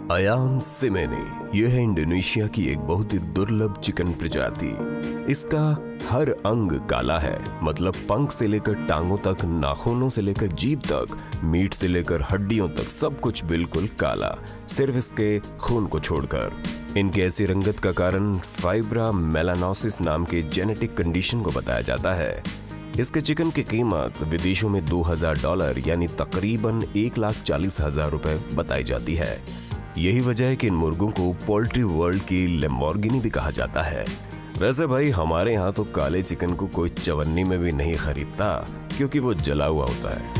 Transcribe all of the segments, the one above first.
अयाम सिमेनी यह है इंडोनेशिया की एक बहुत ही दुर्लभ चिकन प्रजाति। इसका हर अंग काला है, मतलब पंख से लेकर टांगों तक, नाखूनों से लेकर जीभ तक, मीट से लेकर हड्डियों तक, सब कुछ बिल्कुल काला, सिर्फ इसके खून को छोड़कर। इनकी ऐसी रंगत का कारण फाइब्रा मेलानोसिस नाम के जेनेटिक कंडीशन को बताया जाता है। इसके चिकन की कीमत विदेशों में $2000 यानी तकरीबन 1,40,000 रुपए बताई जाती है। यही वजह है कि इन मुर्गों को पोल्ट्री वर्ल्ड की लैम्बोर्गिनी भी कहा जाता है। वैसे भाई हमारे यहाँ तो काले चिकन को कोई चवन्नी में भी नहीं खरीदता, क्योंकि वो जला हुआ होता है।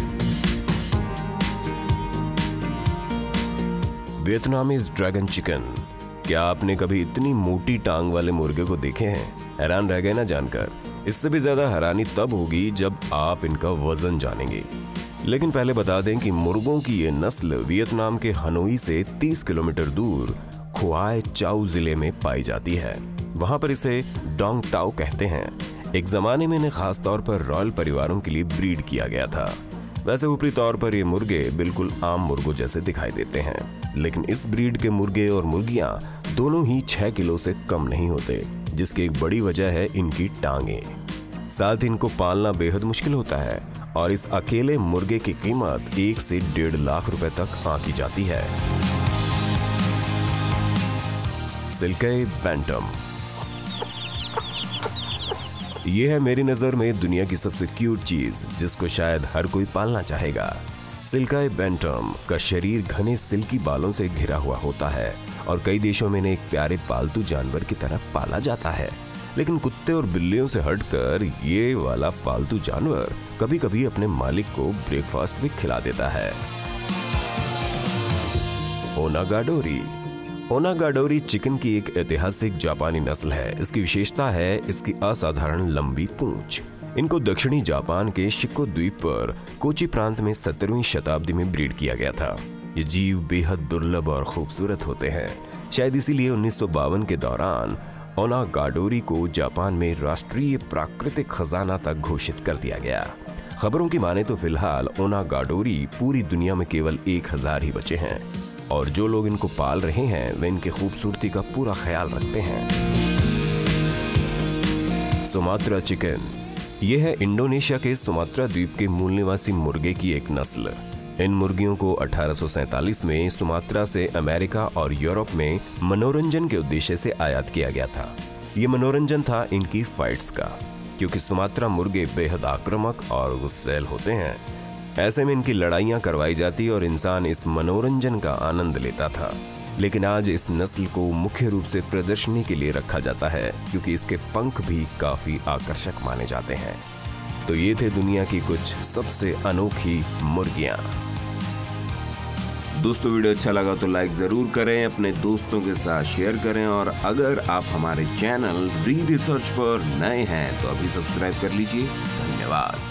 Vietnamese dragon chicken. क्या आपने कभी इतनी मोटी टांग वाले मुर्गे को देखे हैं? हैरान रह गए ना जानकर। इससे भी ज्यादा हैरानी तब होगी जब आप इनका वजन जानेंगे। लेकिन पहले बता दें कि मुर्गों की ये नस्ल वियतनाम के हनोई से 30 किलोमीटर दूर खुआई चाउ जिले में पाई जाती है। वहां पर इसे डोंग टाओ कहते हैं। एक जमाने में इन्हें खास तौर पर रॉयल परिवारों के लिए ब्रीड किया गया था। वैसे ऊपरी तौर पर ये मुर्गे बिल्कुल आम मुर्गों जैसे दिखाई देते हैं, लेकिन इस ब्रीड के मुर्गे और मुर्गियां दोनों ही 6 किलो से कम नहीं होते, जिसकी एक बड़ी वजह है इनकी टांगे। साथ इनको पालना बेहद मुश्किल होता है और इस अकेले मुर्गे की कीमत 1 से 1.5 लाख रुपए तक आंकी जाती है। सिल्के बैंटम। यह है मेरी नजर में दुनिया की सबसे क्यूट चीज, जिसको शायद हर कोई पालना चाहेगा। सिल्काई बैंटम का शरीर घने सिल्की बालों से घिरा हुआ होता है और कई देशों में इन्हें एक प्यारे पालतू जानवर की तरह पाला जाता है। लेकिन कुत्ते और बिल्लियों से हटकर ये वाला पालतू जानवर कभी कभी अपने मालिक को ब्रेकफास्ट भी खिला देता है। ओनागाडोरी। ओनागाडोरी चिकन की एक ऐतिहासिक जापानी नस्ल है। इसकी विशेषता है इसकी असाधारण लंबी पूंछ। इनको दक्षिणी जापान के शिको द्वीप पर कोची प्रांत में 17वीं शताब्दी में ब्रीड किया गया था। ये जीव बेहद दुर्लभ और खूबसूरत होते हैं। शायद इसीलिए 1952 के दौरान ओनागाडोरी को जापान में राष्ट्रीय प्राकृतिक खजाना तक घोषित कर दिया गया। खबरों की माने तो फिलहाल ओनागाडोरी पूरी दुनिया में केवल 1000 ही बचे हैं और जो लोग इनको पाल रहे हैं वे इनकी खूबसूरती का पूरा ख्याल रखते हैं। Sumatra chicken. यह है इंडोनेशिया के सुमात्रा द्वीप के मूल निवासी मुर्गे की एक नस्ल। इन मुर्गियों को 1847 में सुमात्रा से अमेरिका और यूरोप में मनोरंजन के उद्देश्य से आयात किया गया था। ये मनोरंजन था इनकी फाइट्स का, क्योंकि सुमात्रा मुर्गे बेहद आक्रामक और गुस्सैल होते हैं। ऐसे में इनकी लड़ाइयां करवाई जाती और इंसान इस मनोरंजन का आनंद लेता था। लेकिन आज इस नस्ल को मुख्य रूप से प्रदर्शनी के लिए रखा जाता है, क्योंकि इसके पंख भी काफी आकर्षक माने जाते हैं। तो ये थे दुनिया की कुछ सबसे अनोखी मुर्गियां। दोस्तों वीडियो अच्छा लगा तो लाइक जरूर करें, अपने दोस्तों के साथ शेयर करें और अगर आप हमारे चैनल री रिसर्च पर नए हैं तो अभी सब्सक्राइब कर लीजिए। धन्यवाद।